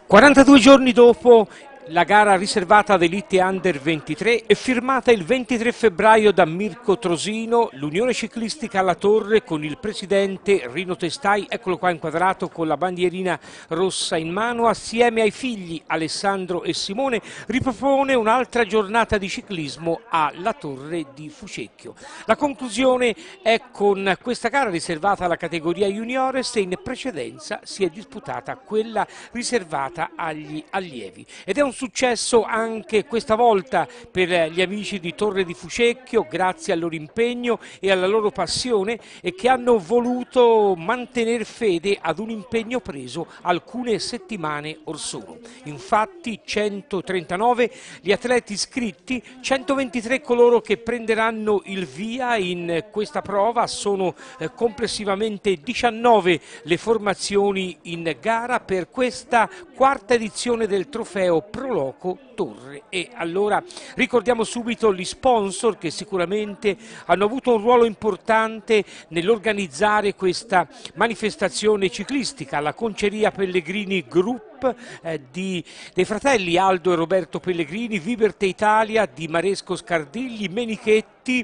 42 giorni dopo la gara riservata ad Elite Under 23 è firmata il 23 febbraio da Mirko Trosino, l'Unione Ciclistica alla Torre con il presidente Rino Testai, eccolo qua inquadrato con la bandierina rossa in mano, assieme ai figli Alessandro e Simone, ripropone un'altra giornata di ciclismo alla Torre di Fucecchio. La conclusione è con questa gara riservata alla categoria juniores e in precedenza si è disputata quella riservata agli allievi. Ed è un successo anche questa volta per gli amici di Torre di Fucecchio, grazie al loro impegno e alla loro passione, e che hanno voluto mantenere fede ad un impegno preso alcune settimane or sono. Infatti 139 gli atleti iscritti, 123 coloro che prenderanno il via in questa prova, sono complessivamente 19 le formazioni in gara per questa quarta edizione del trofeo Proloco Torre. E allora ricordiamo subito gli sponsor che sicuramente hanno avuto un ruolo importante nell'organizzare questa manifestazione ciclistica: la Conceria Pellegrini Group dei fratelli Aldo e Roberto Pellegrini, Viberte Italia di Maresco Scardigli, Menichetti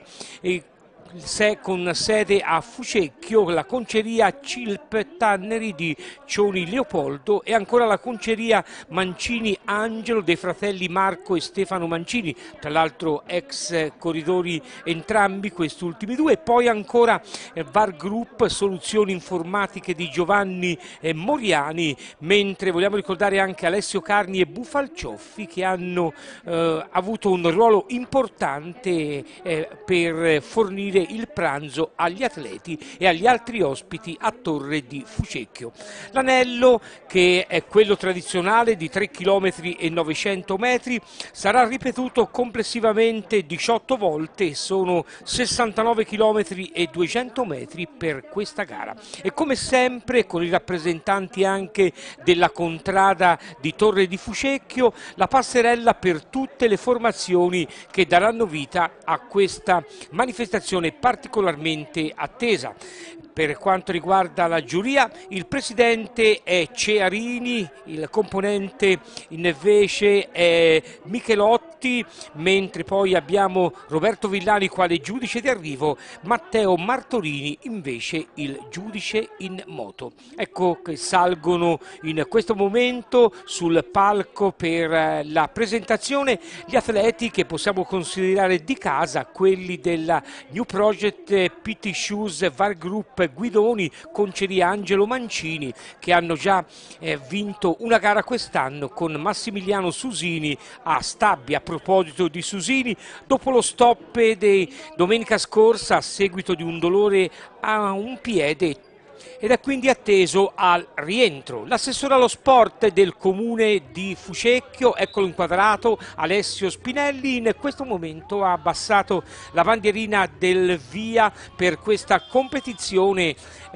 con sede a Fucecchio, la conceria Cilp Tanneri di Cioni Leopoldo e ancora la conceria Mancini Angelo dei fratelli Marco e Stefano Mancini, tra l'altro ex corridori entrambi questi ultimi due, e poi ancora VAR Group Soluzioni Informatiche di Giovanni Moriani, mentre vogliamo ricordare anche Alessio Carni e Bufalcioffi che hanno avuto un ruolo importante per fornire il pranzo agli atleti e agli altri ospiti a Torre di Fucecchio. L'anello, che è quello tradizionale di 3 km e 900 metri, sarà ripetuto complessivamente 18 volte, sono 69 km e 200 metri per questa gara. E come sempre con i rappresentanti anche della contrada di Torre di Fucecchio, la passerella per tutte le formazioni che daranno vita a questa manifestazione particolarmente attesa. Per quanto riguarda la giuria, il presidente è Cearini, il componente invece è Michelotti, mentre poi abbiamo Roberto Villani quale giudice di arrivo, Matteo Martorini invece il giudice in moto. Ecco che salgono in questo momento sul palco per la presentazione gli atleti che possiamo considerare di casa, quelli della New Project PT Shoes VAR Group Guidoni, Conceria Angelo Mancini, che hanno già vinto una gara quest'anno con Massimiliano Susini a Stabia. A proposito di Susini, dopo lo stop di domenica scorsa a seguito di un dolore a un piede, ed è quindi atteso al rientro. L'assessore allo sport del comune di Fucecchio, eccolo inquadrato, Alessio Spinelli, in questo momento ha abbassato la bandierina del via per questa competizione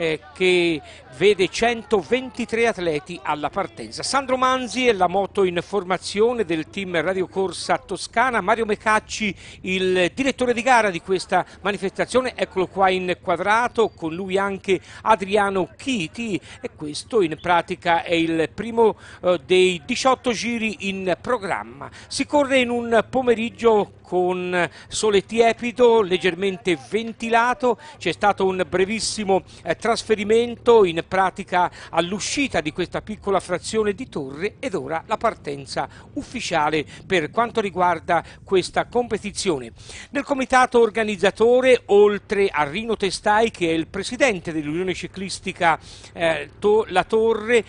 che vede 123 atleti alla partenza. Sandro Manzi è la moto in formazione del team Radio Corsa Toscana, Mario Mecacci il direttore di gara di questa manifestazione, eccolo qua inquadrato, con lui anche Adriano Chiti, e questo in pratica è il primo dei 18 giri in programma. Si corre in un pomeriggio con sole tiepido, leggermente ventilato, c'è stato un brevissimo trasferimento in pratica all'uscita di questa piccola frazione di Torre ed ora la partenza ufficiale per quanto riguarda questa competizione. Nel comitato organizzatore, oltre a Rino Testai che è il presidente dell'Unione Ciclistica La Torre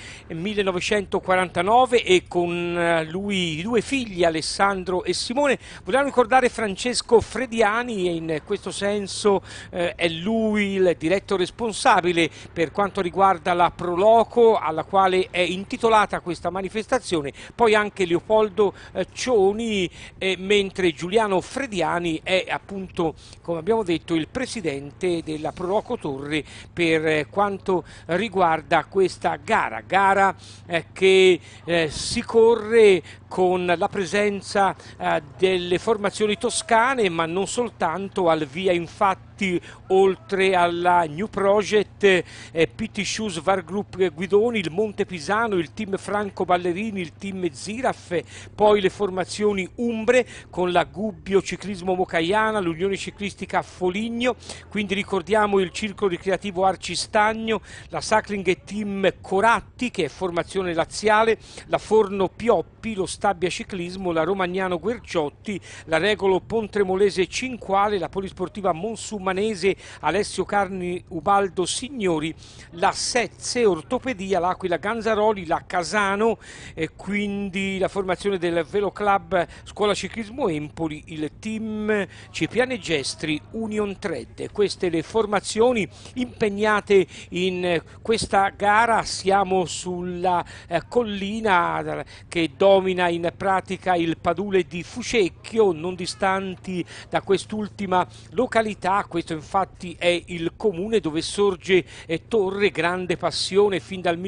1949 e con lui i due figli Alessandro e Simone, vogliamo ricordare Francesco Frediani, e in questo senso è lui il diretto responsabile per quanto riguarda la Proloco alla quale è intitolata questa manifestazione, poi anche Leopoldo Cioni, mentre Giuliano Frediani è appunto, come abbiamo detto, il presidente della Proloco Torre per quanto riguarda questa gara che si corre con la presenza delle formazioni toscane, ma non soltanto. Al via infatti ciclisti, oltre alla New Project, PT Shoes Var Group Guidoni, il Monte Pisano, il team Franco Ballerini, il team Ziraf, poi le formazioni umbre con la Gubbio Ciclismo Mocaiana, l'Unione Ciclistica Foligno, quindi ricordiamo il Circolo Ricreativo Arcistagno, la Cycling Team Coratti che è formazione laziale, la Forno Pioppi, lo Stabia Ciclismo, la Romagnano Guerciotti, la Regolo Pontremolese Cinquale, la Polisportiva Monsumanese Alessio Carni Ubaldo Signori, la Sezze Ortopedia, l'Aquila Ganzaroli, la Casano, quindi la formazione del Velo Club Scuola Ciclismo Empoli, il team Cipriani Gestri Union Thread. Queste le formazioni impegnate in questa gara. Siamo sulla collina che domina in pratica il padule di Fucecchio, non distanti da quest'ultima località. Questo infatti è il comune dove sorge Torre, grande passione fin dal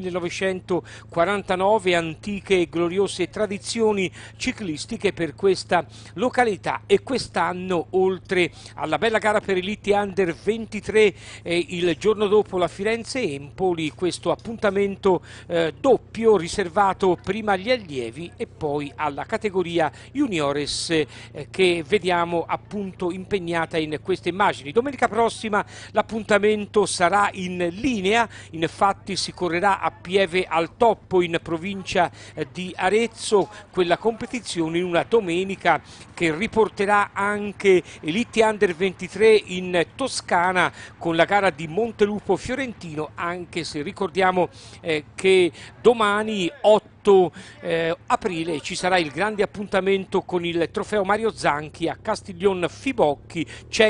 1949, antiche e gloriose tradizioni ciclistiche per questa località. E quest'anno, oltre alla bella gara per Elite Under 23, il giorno dopo la Firenze-Empoli, questo appuntamento doppio riservato prima agli allievi e poi alla categoria juniores che vediamo appunto impegnata in queste immagini. Domenica prossima l'appuntamento sarà in linea, infatti si correrà a Pieve al Toppo in provincia di Arezzo, quella competizione in una domenica che riporterà anche Elite Under 23 in Toscana con la gara di Montelupo Fiorentino, anche se ricordiamo che domani 8 aprile ci sarà il grande appuntamento con il trofeo Mario Zanchi a Castiglion Fibocchi,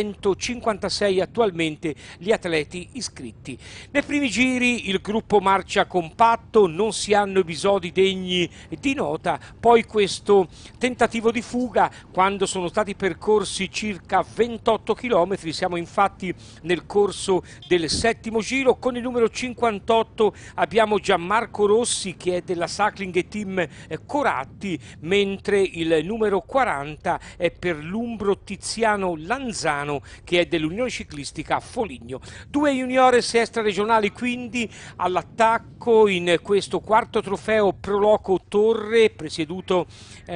156 attualmente gli atleti iscritti. Nei primi giri il gruppo marcia compatto, non si hanno episodi degni di nota, poi questo tentativo di fuga quando sono stati percorsi circa 28 km, siamo infatti nel corso del settimo giro. Con il numero 58 abbiamo Gianmarco Rossi che è della Cycling Team Coratti, mentre il numero 40 è per l'umbro Tiziano Lanzano che è dell'Unione Ciclistica Foligno. Due juniores extraregionali quindi all'attacco in questo quarto trofeo Proloco Torre, presieduta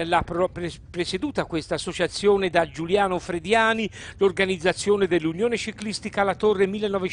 questa associazione da Giuliano Frediani, l'organizzazione dell'Unione Ciclistica La Torre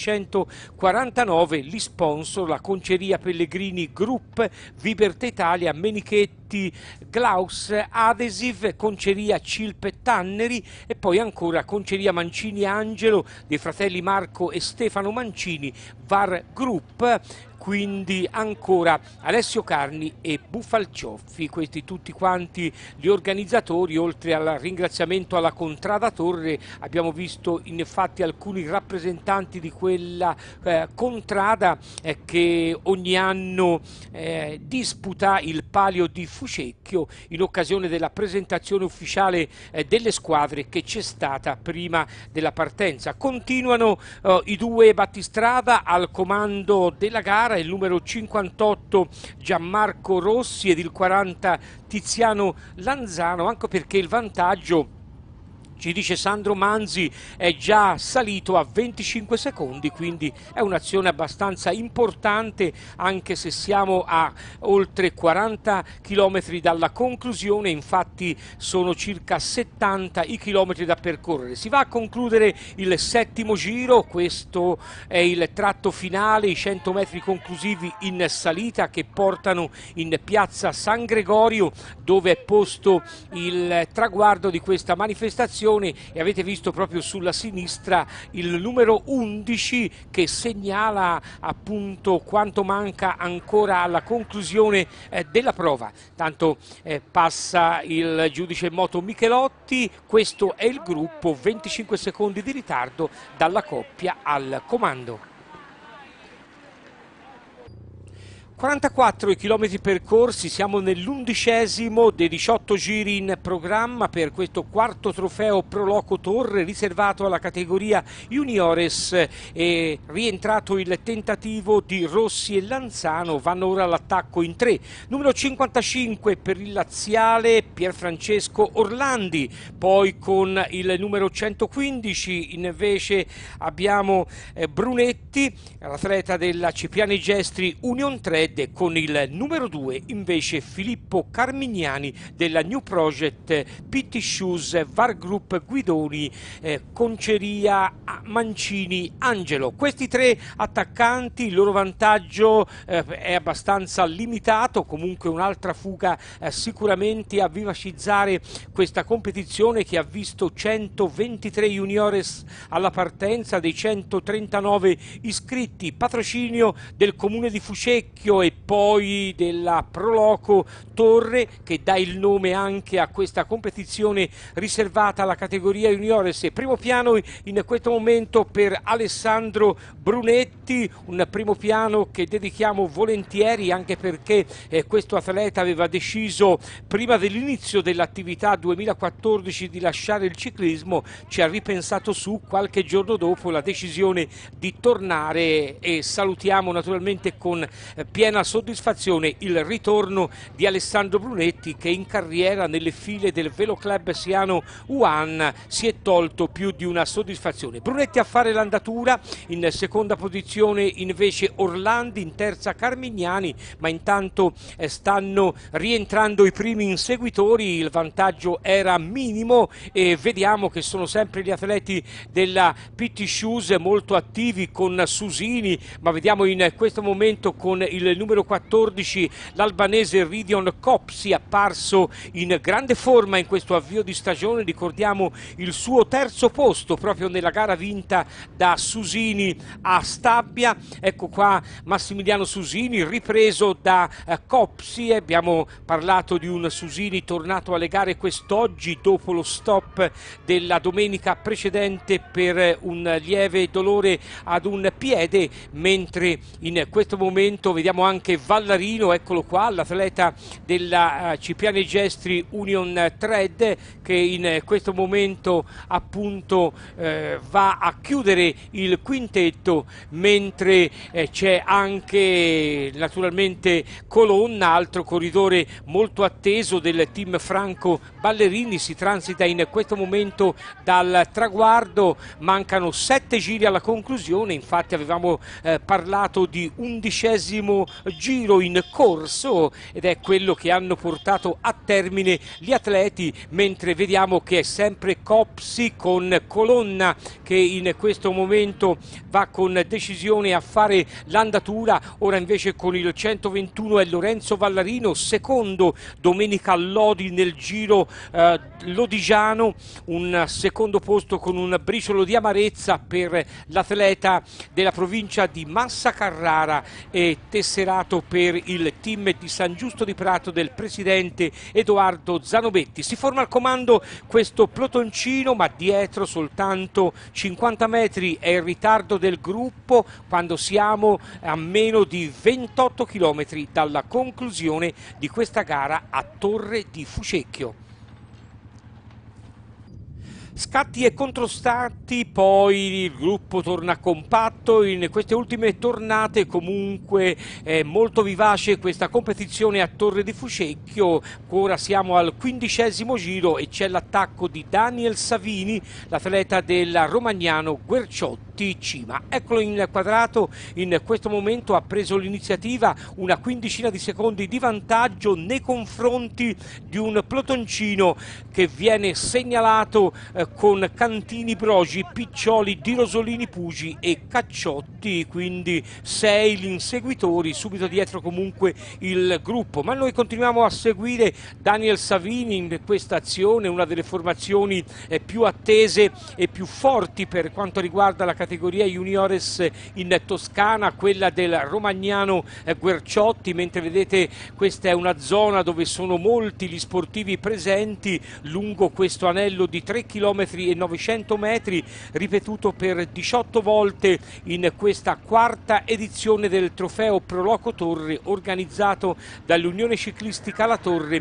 1949, gli sponsor la Conceria Pellegrini Group, Viberte Italia, Menichetti, Glaus, Adesive, Conceria Cilpe Tanneri e poi ancora Conceria Mancini Angelo dei fratelli Marco e Stefano Mancini, Var Group, quindi ancora Alessio Carni e Bufalcioffi, questi tutti quanti gli organizzatori. Oltre al ringraziamento alla Contrada Torre abbiamo visto infatti alcuni rappresentanti di quella contrada che ogni anno disputa il palio di Fucecchio in occasione della presentazione ufficiale delle squadre che c'è stata prima della partenza. Continuano i due battistrada al comando della gara, il numero 58 Gianmarco Rossi ed il 40 Tiziano Lanzano, anche perché il vantaggio, ci dice Sandro Manzi, è già salito a 25 secondi, quindi è un'azione abbastanza importante anche se siamo a oltre 40 km dalla conclusione, infatti sono circa 70 i chilometri da percorrere. Si va a concludere il settimo giro, questo è il tratto finale, i 100 metri conclusivi in salita che portano in piazza San Gregorio dove è posto il traguardo di questa manifestazione e avete visto proprio sulla sinistra il numero 11 che segnala appunto quanto manca ancora alla conclusione della prova. Tanto passa il giudice moto Michelotti, questo è il gruppo, 25 secondi di ritardo dalla coppia al comando. 44 i chilometri percorsi, siamo nell'11° dei 18 giri in programma per questo quarto trofeo Pro Loco Torre riservato alla categoria Juniores. È rientrato il tentativo di Rossi e Lanzano, vanno ora all'attacco in 3. Numero 55 per il laziale Pierfrancesco Orlandi, poi con il numero 115 invece abbiamo Brunetti, l'atleta della Cipriani Gestri Union Trade, con il numero 2 invece Filippo Carmignani della New Project PT Shoes VAR Group Guidoni Conceria Mancini Angelo. Questi tre attaccanti, il loro vantaggio è abbastanza limitato, comunque un'altra fuga sicuramente a vivacizzare questa competizione che ha visto 123 juniores alla partenza dei 139 iscritti, patrocinio del comune di Fucecchio e poi della Pro Loco Torre, che dà il nome anche a questa competizione riservata alla categoria juniores. Primo piano in questo momento per Alessandro Brunetti, un primo piano che dedichiamo volentieri anche perché questo atleta aveva deciso prima dell'inizio dell'attività 2014 di lasciare il ciclismo, ci ha ripensato su qualche giorno dopo la decisione di tornare e salutiamo naturalmente con piena soddisfazione il ritorno di Alessandro Brunetti, che in carriera nelle file del Velo Club Siano UAN si è tolto più di una soddisfazione. Brunetti a fare l'andatura, in seconda posizione invece Orlandi, in terza Carmignani, ma intanto stanno rientrando i primi inseguitori, il vantaggio era minimo e vediamo che sono sempre gli atleti della PT Shoes molto attivi con Susini, ma vediamo in questo momento con il numero 14 l'albanese Ridion Copsi, apparso in grande forma in questo avvio di stagione. Ricordiamo il suo terzo posto proprio nella gara vinta da Susini a Stabia. Ecco qua Massimiliano Susini ripreso da Copsi. Abbiamo parlato di un Susini tornato alle gare quest'oggi dopo lo stop della domenica precedente per un lieve dolore ad un piede, mentre in questo momento vediamo anche Vallarino, eccolo qua, l'atleta della Cipriani Gestri Union Trade, che in questo momento appunto va a chiudere il quintetto, mentre c'è anche naturalmente Colonna, altro corridore molto atteso del team Franco Ballerini. Si transita in questo momento dal traguardo, mancano 7 giri alla conclusione, infatti avevamo parlato di 11° giro in corso ed è quello che hanno portato a termine gli atleti, mentre vediamo che è sempre Copsi con Colonna che in questo momento va con decisione a fare l'andatura. Ora invece con il 121 è Lorenzo Vallarino, secondo Domenica Lodi nel giro lodigiano, un secondo posto con un briciolo di amarezza per l'atleta della provincia di Massa Carrara e tesserato per il team di San Giusto di Prato del presidente Edoardo Zanobetti. Si forma al comando questo plotoncino, ma dietro soltanto 50 metri è il ritardo del gruppo quando siamo a meno di 28 chilometri dalla conclusione di questa gara a Torre di Fucecchio. Scatti e controstati, poi il gruppo torna compatto. In queste ultime tornate comunque è molto vivace questa competizione a Torre di Fucecchio. Ora siamo al 15° giro e c'è l'attacco di Daniel Savini, l'atleta del Romagnano Guerciotti Cima. Eccolo inquadrato, in questo momento ha preso l'iniziativa, una quindicina di secondi di vantaggio nei confronti di un plotoncino che viene segnalato con Cantini Brogi, Piccioli, Di Rosolini Pugi e Cacciotti, quindi 6 gli inseguitori, subito dietro comunque il gruppo. Ma noi continuiamo a seguire Daniel Savini in questa azione, una delle formazioni più attese e più forti per quanto riguarda la categoria juniores in Toscana, quella del romagnano Guerciotti, mentre vedete questa è una zona dove sono molti gli sportivi presenti lungo questo anello di 3 km e 900 metri, ripetuto per 18 volte in questa quarta edizione del trofeo Proloco Torre, organizzato dall'Unione Ciclistica La Torre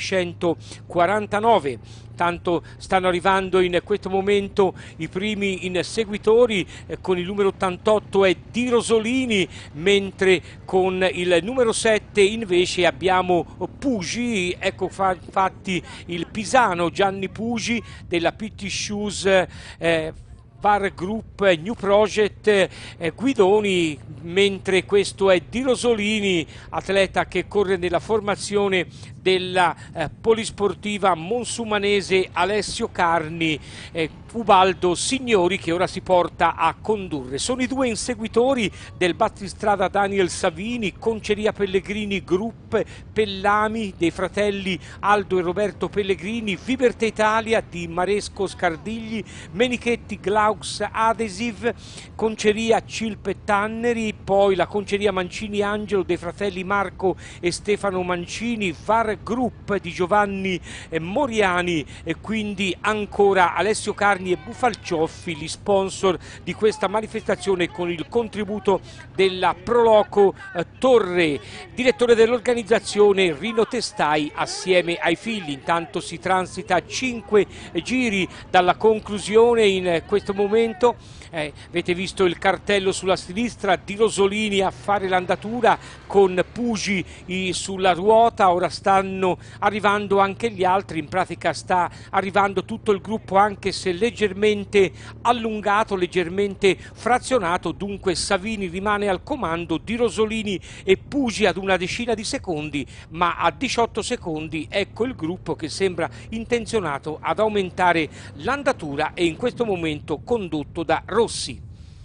1949. Tanto stanno arrivando in questo momento i primi inseguitori, con il numero 88 è Di Rosolini, mentre con il numero 7 invece abbiamo Pugi. Ecco infatti il pisano Gianni Pugi della PT Shoes VAR Group New Project Guidoni, mentre questo è Di Rosolini, atleta che corre nella formazione della polisportiva monsumanese Alessio Carni, Ubaldo Signori che ora si porta a condurre. Sono i due inseguitori del battistrada Daniel Savini, Conceria Pellegrini Group Pellami dei fratelli Aldo e Roberto Pellegrini, Viberte Italia di Maresco Scardigli, Menichetti Glaux Adhesive, Conceria Cilpe Tanneri, poi la Conceria Mancini Angelo dei fratelli Marco e Stefano Mancini, VAR Group di Giovanni Moriani, e quindi ancora Alessio Carni e Bufalcioffi, gli sponsor di questa manifestazione, con il contributo della Proloco Torre. Direttore dell'organizzazione Rino Testai assieme ai figli. Intanto si transita a 5 giri dalla conclusione in questo momento. Avete visto il cartello sulla sinistra, Di Rosolini a fare l'andatura con Pugi sulla ruota. Ora stanno arrivando anche gli altri, in pratica sta arrivando tutto il gruppo, anche se leggermente allungato, leggermente frazionato. Dunque Savini rimane al comando, Di Rosolini e Pugi ad una decina di secondi, ma a 18 secondi ecco il gruppo che sembra intenzionato ad aumentare l'andatura, e in questo momento condotto da Rossi.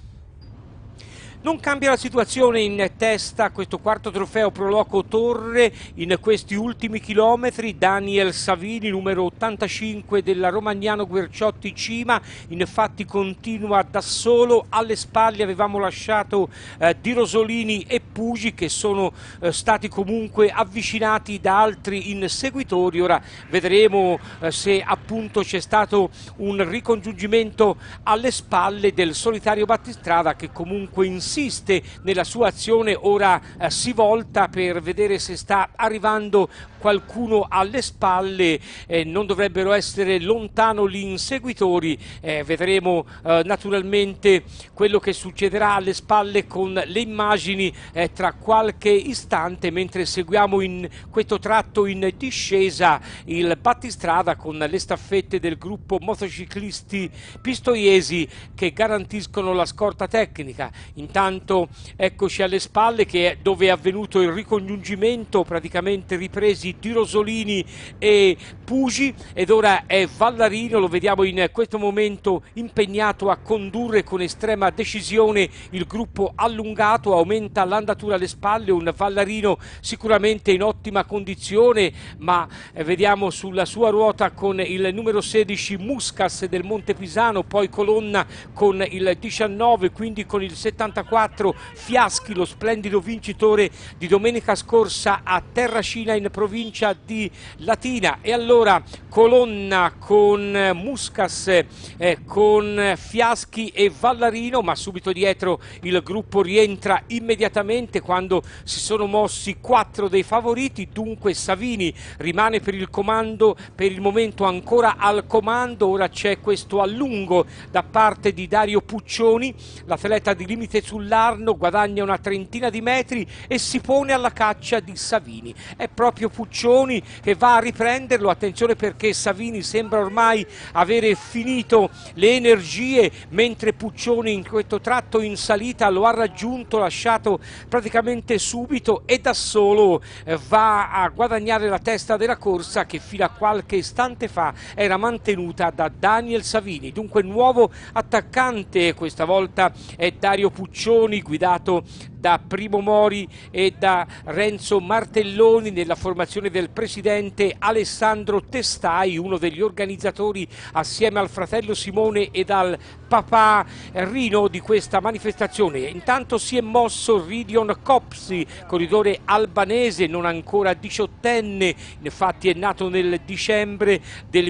Non cambia la situazione in testa a questo quarto trofeo Proloco Torre in questi ultimi chilometri. Daniel Savini, numero 85 della Romagnano Guerciotti Cima, infatti continua da solo. Alle spalle avevamo lasciato Di Rosolini e Pugi, che sono stati comunque avvicinati da altri inseguitori. Ora vedremo se appunto c'è stato un ricongiungimento alle spalle del solitario battistrada, che comunque insiste nella sua azione. Ora si volta per vedere se sta arrivando qualcuno alle spalle. Non dovrebbero essere lontano gli inseguitori. Vedremo naturalmente quello che succederà alle spalle con le immagini tra qualche istante, mentre seguiamo in questo tratto in discesa il battistrada con le staffette del gruppo motociclisti pistoiesi che garantiscono la scorta tecnica. Intanto eccoci alle spalle, che è dove è avvenuto il ricongiungimento, praticamente ripresi Di Rosolini e Pugi, ed ora è Vallarino, lo vediamo in questo momento impegnato a condurre con estrema decisione il gruppo allungato. Aumenta l'andatura alle spalle, un Vallarino sicuramente in ottima condizione, ma vediamo sulla sua ruota con il numero 16 Muscas del Montepisano, poi colonna con il 19, quindi con il 74 Fiaschi, lo splendido vincitore di domenica scorsa a Terracina in provincia di Latina. E allora colonna con Muscas, con Fiaschi e Vallarino, ma subito dietro il gruppo rientra immediatamente quando si sono mossi 4 dei favoriti. Dunque Savini rimane per il comando, per il momento ancora al comando. Ora c'è questo allungo da parte di Dario Puccioni, l'atleta di Limite sull'Arno, guadagna una trentina di metri e si pone alla caccia di Savini. È proprio Puccioni che va a riprenderlo. Attenzione, perché Savini sembra ormai avere finito le energie, mentre Puccioni in questo tratto in salita lo ha raggiunto, lasciato praticamente subito, e da solo va a guadagnare la testa della corsa, che fino a qualche istante fa era mantenuta da Daniel Savini. Dunque nuovo attaccante, questa volta è Dario Puccioni, guidato da Primo Mori e da Renzo Martelloni, nella formazione del presidente Alessandro Testai, uno degli organizzatori assieme al fratello Simone e al papà Rino di questa manifestazione. Intanto si è mosso Ridion Copsi, corridore albanese non ancora 18enne, infatti è nato nel dicembre del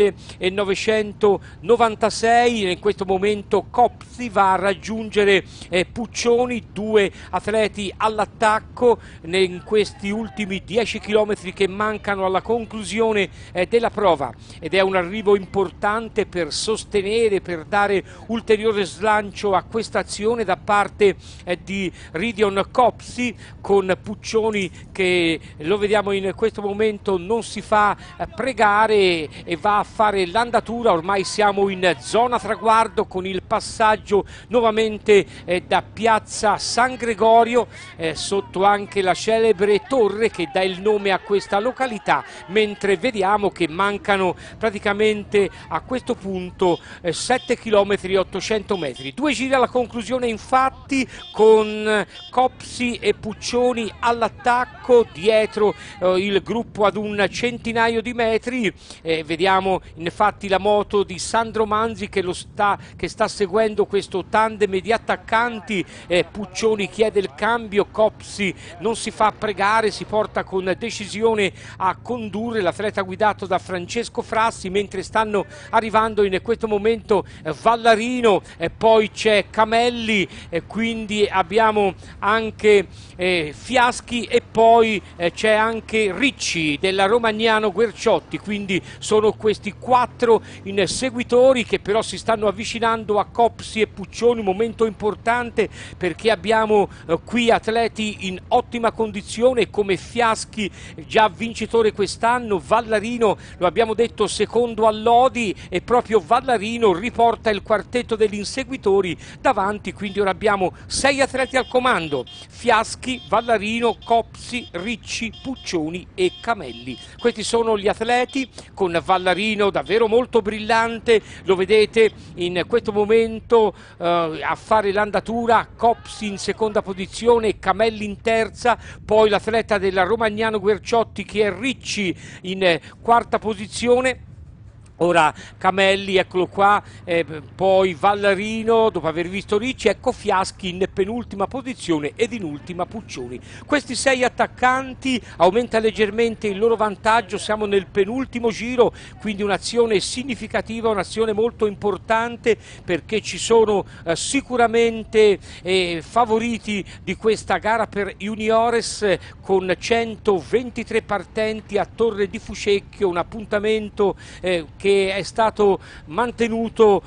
1996. In questo momento Copsi va a raggiungere Puccioni, due atleti all'attacco in questi ultimi 10 chilometri che mancano alla conclusione della prova, ed è un arrivo importante per sostenere, per dare ulteriore slancio a questa azione da parte di Ridion Copsi, con Puccioni che lo vediamo in questo momento non si fa pregare e va a fare l'andatura. Ormai siamo in zona traguardo con il passaggio nuovamente da piazza San Gregorio, sotto anche la celebre torre che dà il nome a questa località, mentre vediamo che mancano praticamente a questo punto 7 km 800 metri. Due giri alla conclusione infatti, con Copsi e Puccioni all'attacco, dietro il gruppo ad un centinaio di metri. Vediamo infatti la moto di Sandro Manzi che sta seguendo questo tandem di attaccanti. Puccioni chiede il cambio, Copsi non si fa pregare, si porta con decisione a condurre, l'atleta guidato da Francesco Frassi, mentre stanno arrivando in questo momento Vallarino, poi c'è Camelli, quindi abbiamo anche Fiaschi e poi c'è anche Ricci della Romagnano Guerciotti. Quindi sono questi 4 inseguitori che però si stanno avvicinando a Copsi e Puccioni, un momento importante perché abbiamo qui atleti in ottima condizione come Fiaschi, già vincitore quest'anno, Vallarino lo abbiamo detto secondo all'Odi, e proprio Vallarino riporta il quartetto degli inseguitori davanti. Quindi ora abbiamo 6 atleti al comando: Fiaschi, Vallarino, Copsi, Ricci, Puccioni e Camelli. Questi sono gli atleti, con Vallarino davvero molto brillante, lo vedete in questo momento a fare l'andatura, Copsi in seconda posizione, Camelli in terza, poi l'atleta della Romagnano Guerciotti che è Ricci in quarta posizione. Ora Camelli, eccolo qua, poi Vallarino dopo aver visto Ricci, ecco Fiaschi in penultima posizione ed in ultima Puccioni. Questi 6 attaccanti, aumenta leggermente il loro vantaggio, siamo nel penultimo giro, quindi un'azione significativa, un'azione molto importante, perché ci sono sicuramente favoriti di questa gara per Juniores, con 123 partenti a Torre di Fucecchio, un appuntamento che è stato mantenuto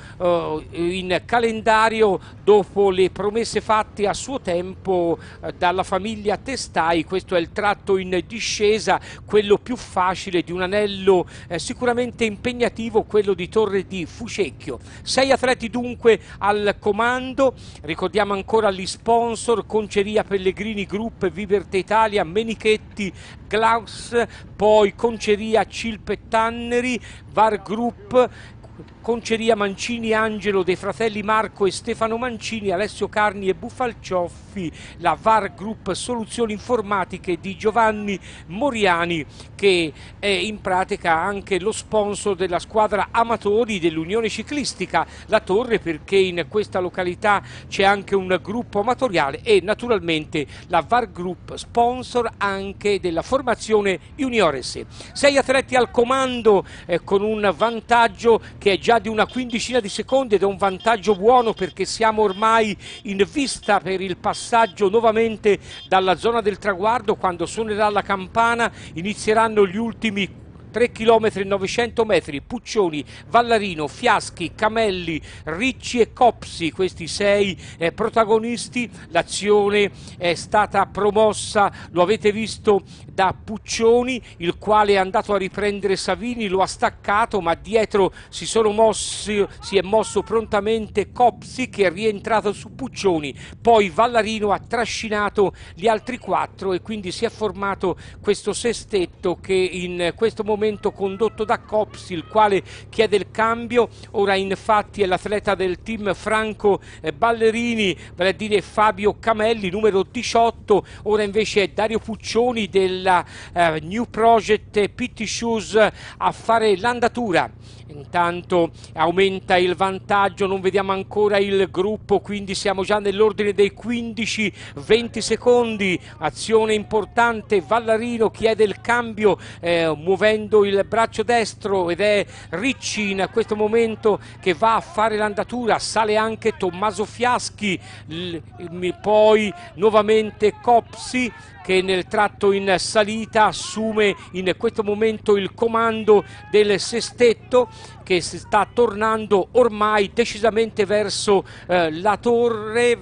in calendario dopo le promesse fatte a suo tempo dalla famiglia Testai. Questo è il tratto in discesa, quello più facile di un anello sicuramente impegnativo, quello di Torre di Fucecchio. 6 atleti dunque al comando, ricordiamo ancora gli sponsor: Conceria Pellegrini Group, Viberte Italia, Menichetti, Glaus, poi Conceria Cilpe Tanneri, VAR Group, Conceria Mancini Angelo dei fratelli Marco e Stefano Mancini, Alessio Carni e Buffalcioffi, la VAR Group Soluzioni Informatiche di Giovanni Moriani, che è in pratica anche lo sponsor della squadra amatori dell'Unione Ciclistica La Torre, perché in questa località c'è anche un gruppo amatoriale, e naturalmente la VAR Group sponsor anche della formazione Juniores. 6 atleti al comando con un vantaggio che è già di una quindicina di secondi, ed è un vantaggio buono perché siamo ormai in vista per il passaggio nuovamente dalla zona del traguardo. Quando suonerà la campana inizieranno gli ultimi 3 km e 900 metri, Puccioni, Vallarino, Fiaschi, Camelli, Ricci e Copsi, questi 6 protagonisti. L'azione è stata promossa, lo avete visto, da Puccioni, il quale è andato a riprendere Savini, lo ha staccato, ma dietro si è mosso prontamente Copsi, che è rientrato su Puccioni, poi Vallarino ha trascinato gli altri 4 e quindi si è formato questo sestetto che in questo momento momento condotto da Copsi, il quale chiede il cambio. Ora infatti è l'atleta del team Franco Ballerini, vale a dire Fabio Camelli, numero 18. Ora invece è Dario Puccioni della New Project PT Shoes a fare l'andatura. Intanto aumenta il vantaggio, non vediamo ancora il gruppo, quindi siamo già nell'ordine dei 15-20 secondi. Azione importante, Vallarino chiede il cambio muovendo il braccio destro, ed è Ricci in questo momento che va a fare l'andatura. Sale anche Tommaso Fiaschi, poi nuovamente Copsi, che nel tratto in salita assume in questo momento il comando del sestetto, che si sta tornando ormai decisamente verso la torre.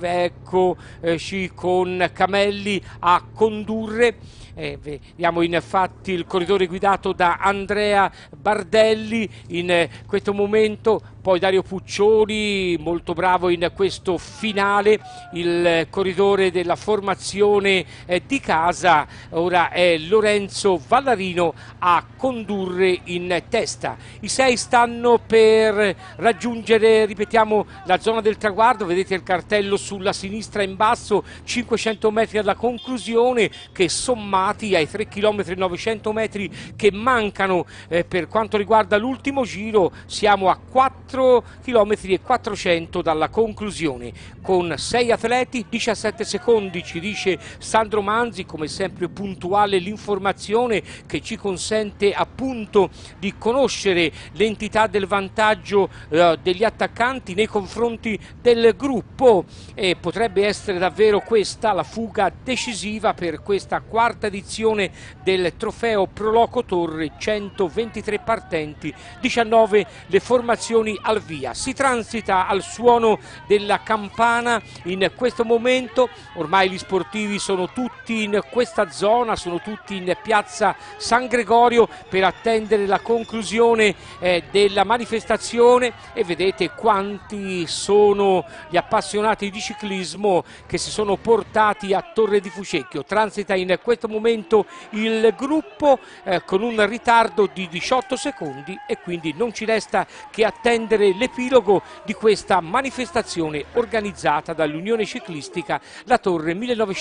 Eccoci con Camelli a condurre. Vediamo infatti il corridore guidato da Andrea Bardelli in questo momento, poi Dario Puccioni molto bravo in questo finale, il corridore della formazione di casa. Ora è Lorenzo Vallarino a condurre in testa. I 6 stanno per raggiungere, ripetiamo, la zona del traguardo. Vedete il cartello sulla sinistra in basso, 500 metri alla conclusione, che sommati ai 3 km e 900 metri che mancano per quanto riguarda l'ultimo giro, siamo a 4 km e 400 dalla conclusione, con 6 atleti, 17 secondi ci dice Sandro Manzi. Come sempre puntuale l'informazione che ci consente appunto di conoscere l'entità del vantaggio degli attaccanti nei confronti del gruppo, e potrebbe essere davvero questa la fuga decisiva per questa quarta edizione del trofeo Proloco Torre. 123 partenti, 19 le formazioni al via. Si transita al suono della campana in questo momento. Ormai gli sportivi sono tutti in questa zona, sono tutti in piazza San Gregorio per attendere la conclusione della manifestazione, e vedete quanti sono gli appassionati di ciclismo che si sono portati a Torre di Fucecchio. Transita in questo momento il gruppo con un ritardo di 18 secondi, e quindi non ci resta che attendere l'epilogo di questa manifestazione organizzata dall'Unione Ciclistica La Torre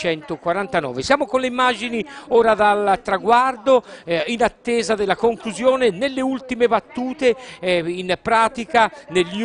1949. Siamo con le immagini ora dal traguardo, in attesa della conclusione. Nelle ultime battute, in pratica nelle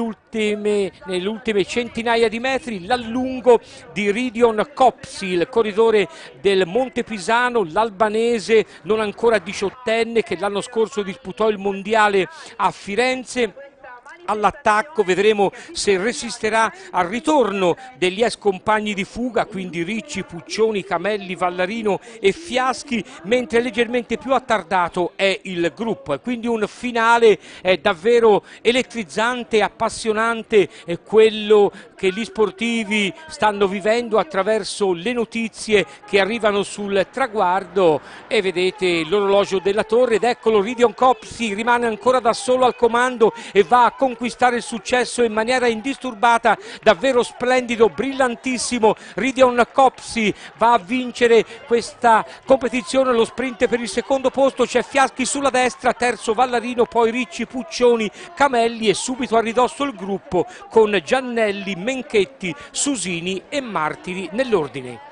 ultime centinaia di metri, l'allungo di Ridion Copsi, il corridore del Monte Pisano, l'albanese non ancora 18enne, che l'anno scorso disputò il mondiale a Firenze. All'attacco vedremo se resisterà al ritorno degli ex compagni di fuga, quindi Ricci, Puccioni, Camelli, Vallarino e Fiaschi, mentre leggermente più attardato è il gruppo. E quindi un finale davvero elettrizzante, appassionante, quello che gli sportivi stanno vivendo attraverso le notizie che arrivano sul traguardo. E vedete l'orologio della torre, ed eccolo Ridion Copsi, rimane ancora da solo al comando e va a conquistare il successo in maniera indisturbata. Davvero splendido, brillantissimo. Ridion Copsi va a vincere questa competizione, lo sprint per il secondo posto. C'è Fiaschi sulla destra, terzo Vallarino, poi Ricci, Puccioni, Camelli, e subito a ridosso il gruppo con Giannelli, Menchetti, Susini e Martiri nell'ordine.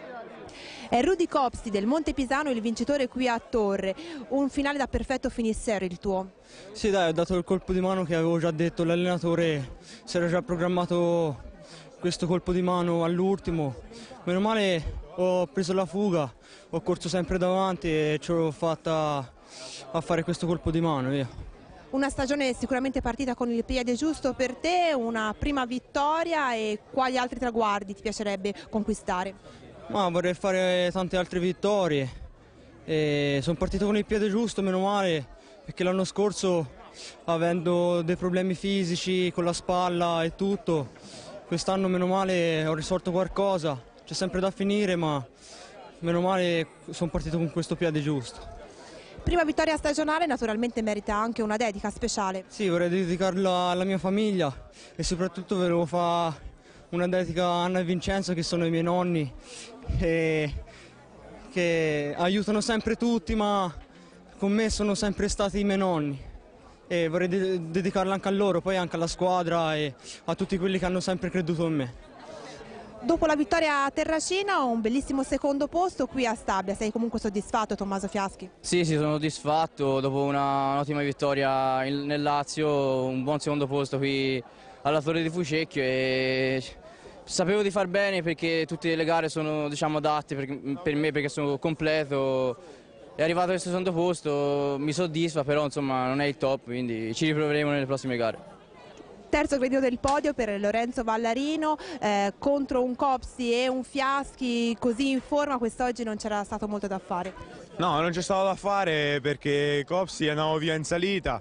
È Rudy Copsi del Monte Pisano il vincitore qui a Torre. Un finale da perfetto finisher il tuo? Sì dai, ho dato il colpo di mano che avevo già detto, l'allenatore si era già programmato questo colpo di mano all'ultimo. Meno male ho preso la fuga, ho corso sempre davanti e ce l'ho fatta a fare questo colpo di mano, via. Una stagione sicuramente partita con il piede giusto per te, una prima vittoria, e quali altri traguardi ti piacerebbe conquistare? Ma vorrei fare tante altre vittorie, sono partito con il piede giusto, meno male, perché l'anno scorso, avendo dei problemi fisici con la spalla e tutto, quest'anno meno male ho risolto qualcosa, c'è sempre da finire, ma meno male sono partito con questo piede giusto. Prima vittoria stagionale, naturalmente merita anche una dedica speciale. Sì, vorrei dedicarla alla mia famiglia e soprattutto volevo fare una dedica a Anna e Vincenzo, che sono i miei nonni, che aiutano sempre tutti, ma con me sono sempre stati i miei nonni e vorrei dedicarla anche a loro, poi anche alla squadra e a tutti quelli che hanno sempre creduto in me. Dopo la vittoria a Terracina, un bellissimo secondo posto qui a Stabia. Sei comunque soddisfatto, Tommaso Fiaschi? Sì, sono soddisfatto. Dopo un'ottima vittoria nel Lazio, un buon secondo posto qui alla Torre di Fucecchio e sapevo di far bene perché tutte le gare sono, diciamo, adatte per me perché sono completo. È arrivato questo secondo posto, mi soddisfa, però insomma non è il top, quindi ci riproveremo nelle prossime gare. Terzo gradino del podio per Lorenzo Vallarino, contro un Copsi e un Fiaschi così in forma, quest'oggi non c'era stato molto da fare. No, non c'è stato da fare perché Copsi andava via in salita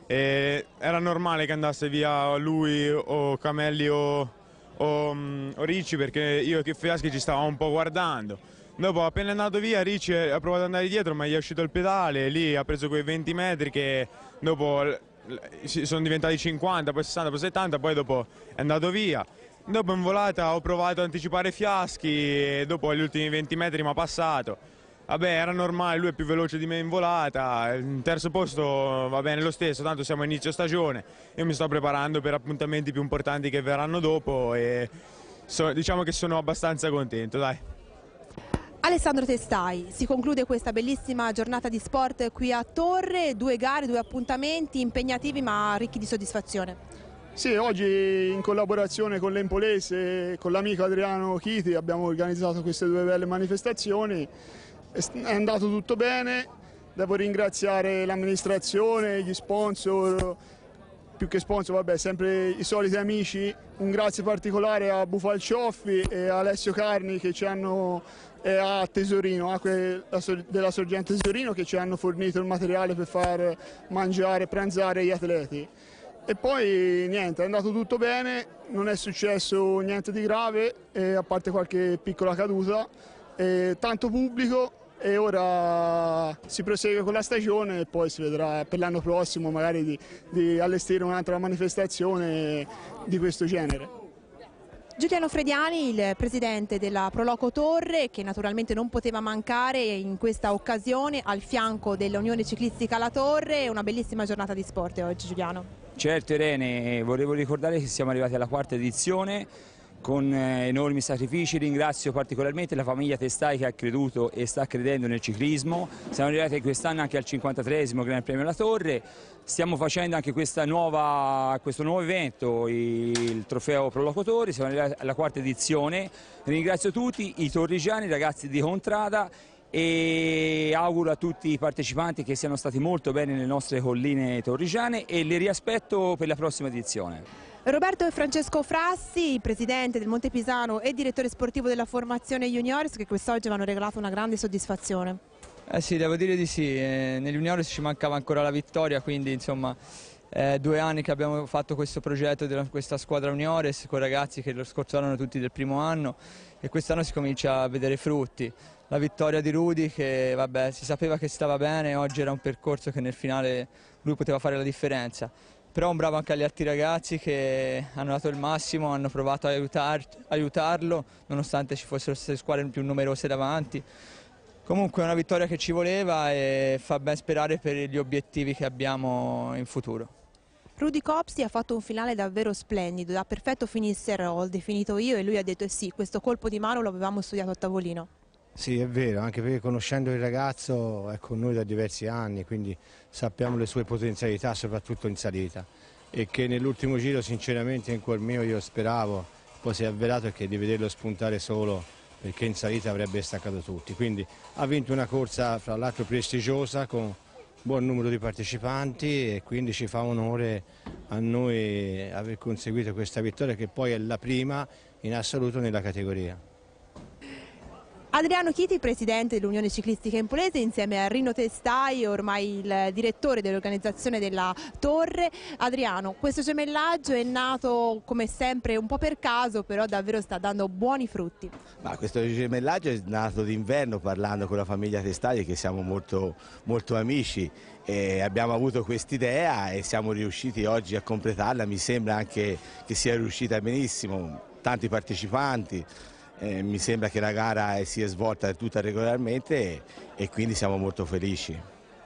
e era normale che andasse via lui o Camelli o Ricci, perché io e Fiaschi ci stavamo un po' guardando. Dopo, appena è andato via, Ricci ha provato ad andare dietro ma gli è uscito il pedale, lì ha preso quei 20 metri che dopo sono diventati 50, poi 60, poi 70, poi dopo è andato via. Dopo in volata ho provato ad anticipare Fiaschi e dopo gli ultimi 20 metri mi ha passato. Vabbè, era normale, lui è più veloce di me in volata, il terzo posto va bene lo stesso, tanto siamo a inizio stagione. Io mi sto preparando per appuntamenti più importanti che verranno dopo e diciamo che sono abbastanza contento, dai. Alessandro Testai, si conclude questa bellissima giornata di sport qui a Torre, 2 gare, 2 appuntamenti impegnativi ma ricchi di soddisfazione. Sì, oggi in collaborazione con l'Empolese e con l'amico Adriano Chiti abbiamo organizzato queste 2 belle manifestazioni, è andato tutto bene, devo ringraziare l'amministrazione, gli sponsor, più che sponsor, vabbè, sempre i soliti amici, un grazie particolare a Bufalcioffi e a Alessio Carni che ci hanno a Tesorino, acque della sorgente Tesorino, che ci hanno fornito il materiale per far mangiare e pranzare gli atleti. E poi niente, è andato tutto bene, non è successo niente di grave, a parte qualche piccola caduta, tanto pubblico e ora si prosegue con la stagione e poi si vedrà per l'anno prossimo magari di allestire un'altra manifestazione di questo genere. Giuliano Frediani, il presidente della Proloco Torre, che naturalmente non poteva mancare in questa occasione al fianco dell'Unione Ciclistica La Torre. Una bellissima giornata di sport oggi, Giuliano. Certo Irene, volevo ricordare che siamo arrivati alla 4ª edizione con enormi sacrifici. Ringrazio particolarmente la famiglia Testai che ha creduto e sta credendo nel ciclismo. Siamo arrivati quest'anno anche al 53esimo Gran Premio La Torre. Stiamo facendo anche questo nuovo evento, il trofeo Proloco Torre, siamo arrivati alla 4ª edizione. Ringrazio tutti i torrigiani, i ragazzi di Contrada e auguro a tutti i partecipanti che siano stati molto bene nelle nostre colline torrigiane e li riaspetto per la prossima edizione. Roberto e Francesco Frassi, presidente del Montepisano e direttore sportivo della formazione Juniores, che quest'oggi mi hanno regalato una grande soddisfazione. Sì, devo dire di sì, negli Juniores ci mancava ancora la vittoria, quindi insomma 2 anni che abbiamo fatto questo progetto di questa squadra Juniores con ragazzi che lo scorso anno erano tutti del primo anno e quest'anno si comincia a vedere frutti. La vittoria di Rudy che vabbè, si sapeva che stava bene, oggi era un percorso che nel finale lui poteva fare la differenza. Però un bravo anche agli altri ragazzi che hanno dato il massimo, hanno provato a aiutarlo nonostante ci fossero squadre più numerose davanti. Comunque è una vittoria che ci voleva e fa ben sperare per gli obiettivi che abbiamo in futuro. Rudy Copsi ha fatto un finale davvero splendido, da perfetto finisser l'ho definito io e lui ha detto sì, questo colpo di mano lo avevamo studiato a tavolino. Sì, è vero, anche perché conoscendo il ragazzo è con noi da diversi anni, quindi sappiamo le sue potenzialità, soprattutto in salita. E che nell'ultimo giro sinceramente in cuor mio io speravo, poi si è avverato che di vederlo spuntare solo perché in salita avrebbe staccato tutti. Quindi ha vinto una corsa fra l'altro prestigiosa con un buon numero di partecipanti e quindi ci fa onore a noi aver conseguito questa vittoria che poi è la prima in assoluto nella categoria. Adriano Chiti, presidente dell'Unione Ciclistica Empolese, insieme a Rino Testai, ormai il direttore dell'organizzazione della Torre. Adriano, questo gemellaggio è nato come sempre un po' per caso, però davvero sta dando buoni frutti. Ma questo gemellaggio è nato d'inverno parlando con la famiglia Testai, che siamo molto amici, e abbiamo avuto quest'idea e siamo riusciti oggi a completarla. Mi sembra anche che sia riuscita benissimo, tanti partecipanti. Mi sembra che la gara si è svolta tutta regolarmente e quindi siamo molto felici.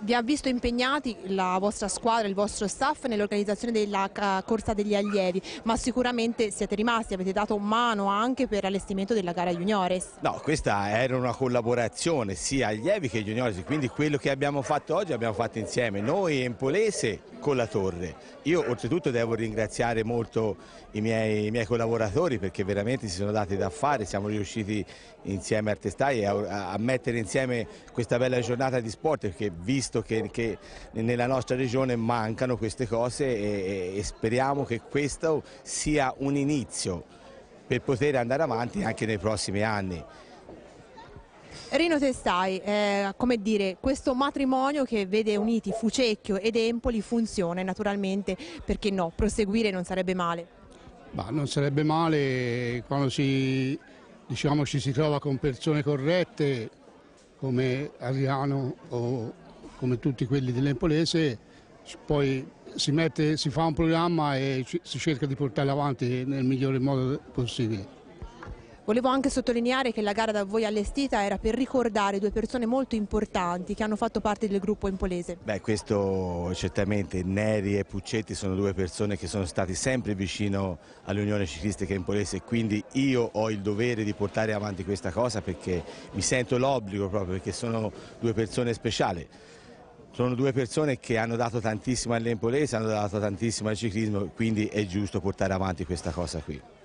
Vi ha visto impegnati la vostra squadra, il vostro staff nell'organizzazione della corsa degli allievi, ma sicuramente siete rimasti, avete dato mano anche per l'allestimento della gara juniores. No, questa era una collaborazione sia allievi che juniores, quindi quello che abbiamo fatto oggi abbiamo fatto insieme, noi Empolese con la Torre. Io oltretutto devo ringraziare molto i miei collaboratori perché veramente si sono dati da fare, siamo riusciti insieme a Testai a mettere insieme questa bella giornata di sport, perché visto che nella nostra regione mancano queste cose e speriamo che questo sia un inizio per poter andare avanti anche nei prossimi anni. Rino Testai, come dire, questo matrimonio che vede uniti Fucecchio ed Empoli funziona e naturalmente, perché no, proseguire non sarebbe male. Ma non sarebbe male quando ci si trova con persone corrette come Adriano o come tutti quelli dell'Empolese, poi si fa un programma e si cerca di portarlo avanti nel migliore modo possibile. Volevo anche sottolineare che la gara da voi allestita era per ricordare due persone molto importanti che hanno fatto parte del gruppo empolese. Beh, questo certamente, Neri e Puccetti sono due persone che sono stati sempre vicino all'Unione Ciclistica Empolese e quindi io ho il dovere di portare avanti questa cosa perché mi sento l'obbligo proprio, perché sono due persone speciali. Sono due persone che hanno dato tantissimo all'Empolese, hanno dato tantissimo al ciclismo, quindi è giusto portare avanti questa cosa qui.